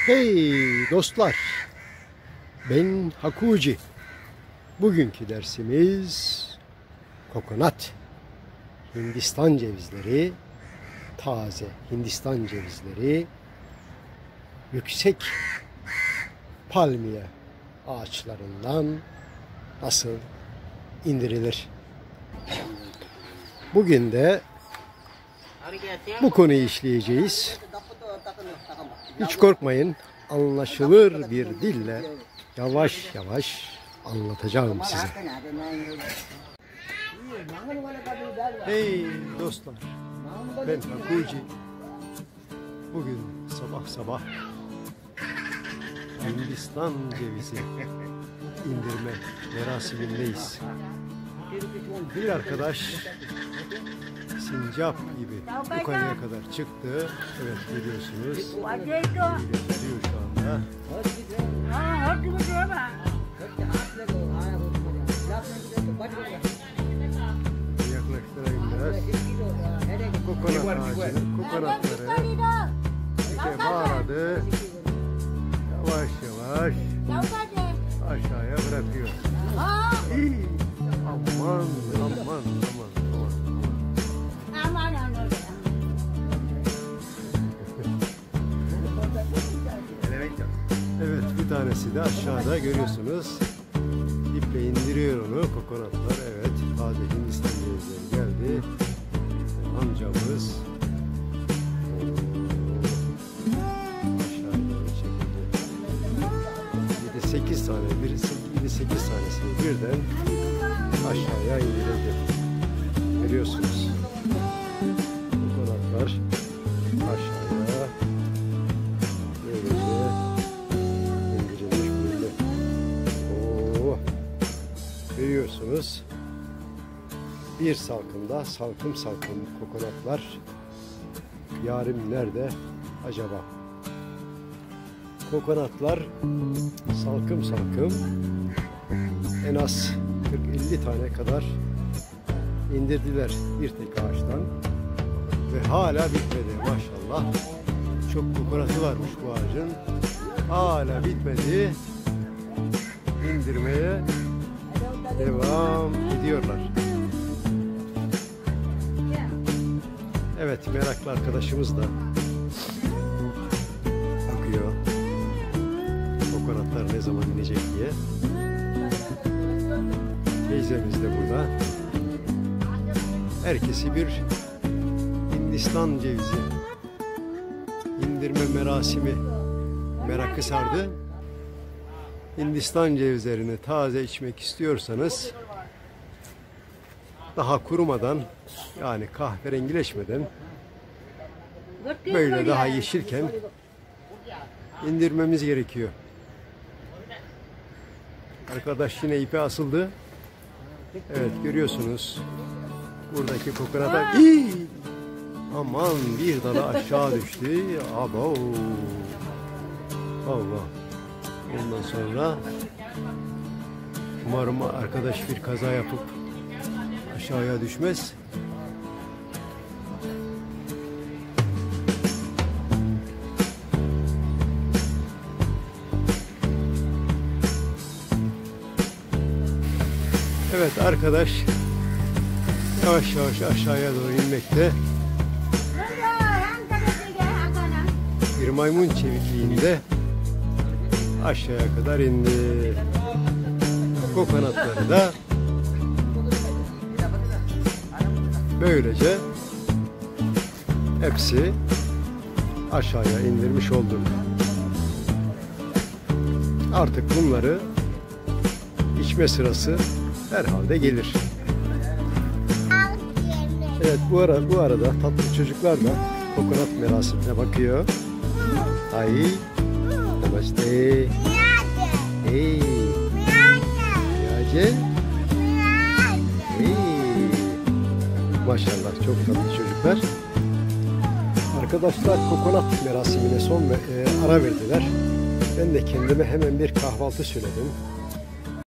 Hey dostlar, ben Hakuci. Bugünkü dersimiz kokonat. Hindistan cevizleri, taze Hindistan cevizleri, yüksek palmiye ağaçlarından nasıl indirilir? Bugün de bu konuyu işleyeceğiz. Hiç korkmayın, anlaşılır bir dille yavaş yavaş anlatacağım size. Hey dostlar, ben Hakuci. Bugün sabah sabah Hindistan cevizi indirme merasimindeyiz. Bir arkadaş sincap gibi yukarıya kadar çıktı. Evet, görüyorsunuz. Gösteriyor şu anda. Yaklaştırayım biraz. Kokonat ağacının kokonatları işte bağladı. Yavaş yavaş aşağıya bırakıyor. Aman aman aman. Evet, bir tanesi de aşağıda görüyorsunuz. İple indiriyor onu, kokonatlar. Evet, taze Hindistan cevizleri geldi. Amcamız aşağıya doğru çekildi. 7-8 tane, 7-8 tanesini birden aşağıya indirildi. Görüyorsunuz. Kokonatlar aşağıya böylece indirilmiş böyle. Oo, görüyorsunuz. Bir salkımda salkım salkım kokonatlar. Yarim nerede acaba? Kokonatlar salkım salkım en az 40-50 tane kadar indirdiler bir tek ağaçtan ve hala bitmedi maşallah. Çok kokonatı varmış bu ağacın. Hala bitmedi. İndirmeye devam ediyorlar. Evet, meraklı arkadaşımız da bakıyor. Kokonatlar ne zaman inecek diye. Teyzemiz de burada. Herkesi bir Hindistan cevizi indirme merasimi merakı sardı. Hindistan cevizlerini taze içmek istiyorsanız, daha kurumadan, yani kahverengileşmeden, böyle daha yeşilken indirmemiz gerekiyor. Arkadaş yine ipe asıldı. Evet, görüyorsunuz. Buradaki kokonata aman, bir dalı aşağı düştü. Abo. Allah. Ondan sonra umarım arkadaş bir kaza yapıp aşağıya düşmez. Evet, arkadaş yavaş yavaş aşağıya doğru inmekte. Bir maymun çevikliğinde aşağıya kadar indi. Kokonatları da böylece hepsi aşağıya indirmiş olduk. Artık bunları içme sırası herhalde gelir. Evet, bu arada tatlı çocuklar da kokonat merasimine bakıyor. Ay, namaste. Hey, Yace. Hey, maşallah, çok tatlı çocuklar. Arkadaşlar kokonat merasimine ara verdiler. Ben de kendime hemen bir kahvaltı söyledim.